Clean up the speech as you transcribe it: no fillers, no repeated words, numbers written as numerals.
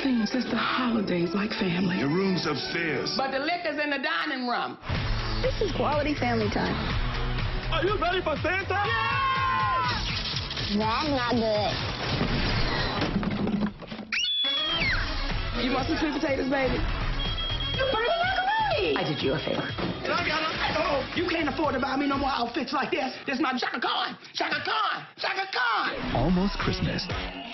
Nothing says the holidays like family. Your room's upstairs. But the liquor's in the dining room. This is quality family time. Are you ready for Santa? That's not good. You want some sweet potatoes, baby? You burning macaroni! I did you a favor. I got it. You can't afford to buy me no more outfits like this. This is my Chaka Khan. Chaka Khan. Chaka Khan. Almost Christmas.